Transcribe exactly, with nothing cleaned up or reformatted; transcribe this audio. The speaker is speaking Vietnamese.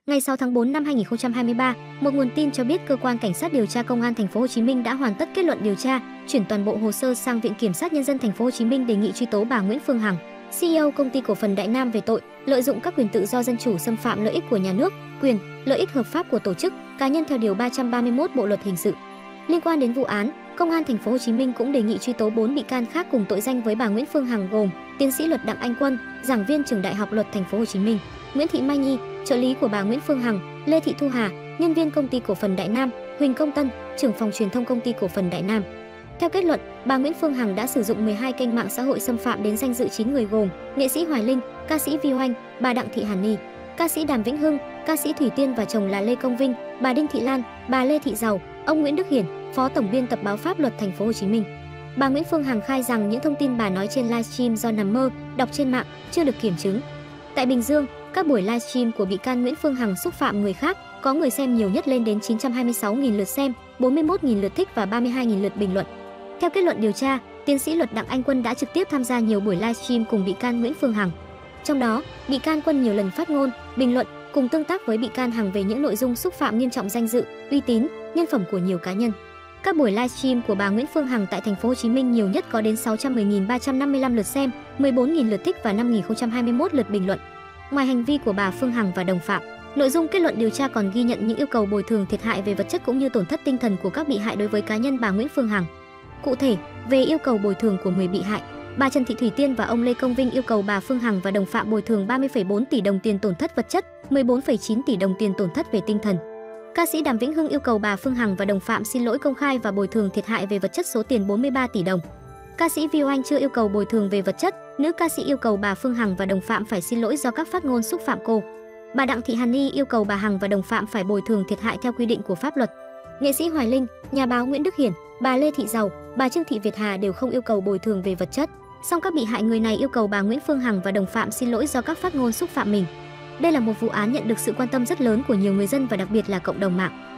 Ngày sáu tháng tư năm hai nghìn không trăm hai mươi ba, một nguồn tin cho biết cơ quan cảnh sát điều tra công an thành phố Hồ Chí Minh đã hoàn tất kết luận điều tra, chuyển toàn bộ hồ sơ sang Viện Kiểm sát Nhân dân thành phố Hồ Chí Minh đề nghị truy tố bà Nguyễn Phương Hằng, xê e ô Công ty Cổ phần Đại Nam về tội lợi dụng các quyền tự do dân chủ xâm phạm lợi ích của nhà nước, quyền, lợi ích hợp pháp của tổ chức, cá nhân theo điều ba trăm ba mươi mốt Bộ luật hình sự. Liên quan đến vụ án, Công an thành phố Hồ Chí Minh cũng đề nghị truy tố bốn bị can khác cùng tội danh với bà Nguyễn Phương Hằng gồm tiến sĩ luật Đặng Anh Quân, giảng viên trường Đại học Luật thành phố Hồ Chí Minh, Nguyễn Thị Mai Nhi, trợ lý của bà Nguyễn Phương Hằng, Lê Thị Thu Hà, nhân viên Công ty Cổ phần Đại Nam, Huỳnh Công Tân, trưởng phòng truyền thông Công ty Cổ phần Đại Nam. Theo kết luận, bà Nguyễn Phương Hằng đã sử dụng mười hai kênh mạng xã hội xâm phạm đến danh dự chín người gồm nghệ sĩ Hoài Linh, ca sĩ Vi Oanh, bà Đặng Thị Hàn Ni, ca sĩ Đàm Vĩnh Hưng, ca sĩ Thủy Tiên và chồng là Lê Công Vinh, bà Đinh Thị Lan, bà Lê Thị Giàu, ông Nguyễn Đức Hiển, phó tổng biên tập báo Pháp Luật thành phố Hồ Chí Minh. Bà Nguyễn Phương Hằng khai rằng những thông tin bà nói trên livestream do nằm mơ, đọc trên mạng, chưa được kiểm chứng. Tại Bình Dương, các buổi livestream của bị can Nguyễn Phương Hằng xúc phạm người khác, có người xem nhiều nhất lên đến chín trăm hai mươi sáu nghìn lượt xem, bốn mươi mốt nghìn lượt thích và ba mươi hai nghìn lượt bình luận. Theo kết luận điều tra, tiến sĩ luật Đặng Anh Quân đã trực tiếp tham gia nhiều buổi livestream cùng bị can Nguyễn Phương Hằng. Trong đó, bị can Quân nhiều lần phát ngôn, bình luận cùng tương tác với bị can Hằng về những nội dung xúc phạm nghiêm trọng danh dự, uy tín, nhân phẩm của nhiều cá nhân. Các buổi livestream của bà Nguyễn Phương Hằng tại thành phố Hồ Chí Minh nhiều nhất có đến sáu trăm mười nghìn ba trăm năm mươi lăm lượt xem, mười bốn nghìn lượt thích và năm nghìn không trăm hai mươi mốt lượt bình luận. Ngoài hành vi của bà Phương Hằng và đồng phạm, nội dung kết luận điều tra còn ghi nhận những yêu cầu bồi thường thiệt hại về vật chất cũng như tổn thất tinh thần của các bị hại đối với cá nhân bà Nguyễn Phương Hằng. Cụ thể, về yêu cầu bồi thường của mười bị hại, bà Trần Thị Thủy Tiên và ông Lê Công Vinh yêu cầu bà Phương Hằng và đồng phạm bồi thường ba mươi phẩy bốn tỷ đồng tiền tổn thất vật chất, mười bốn phẩy chín tỷ đồng tiền tổn thất về tinh thần. Ca sĩ Đàm Vĩnh Hưng yêu cầu bà Phương Hằng và đồng phạm xin lỗi công khai và bồi thường thiệt hại về vật chất số tiền bốn mươi ba tỷ đồng. Ca sĩ Vi Oanh chưa yêu cầu bồi thường về vật chất, nữ ca sĩ yêu cầu bà Phương Hằng và đồng phạm phải xin lỗi do các phát ngôn xúc phạm cô. Bà Đặng Thị Hàn Ni yêu cầu bà Hằng và đồng phạm phải bồi thường thiệt hại theo quy định của pháp luật. Nghệ sĩ Hoài Linh, nhà báo Nguyễn Đức Hiển, bà Lê Thị Giàu, bà Trương Thị Việt Hà đều không yêu cầu bồi thường về vật chất. Song các bị hại người này yêu cầu bà Nguyễn Phương Hằng và đồng phạm xin lỗi do các phát ngôn xúc phạm mình. Đây là một vụ án nhận được sự quan tâm rất lớn của nhiều người dân và đặc biệt là cộng đồng mạng.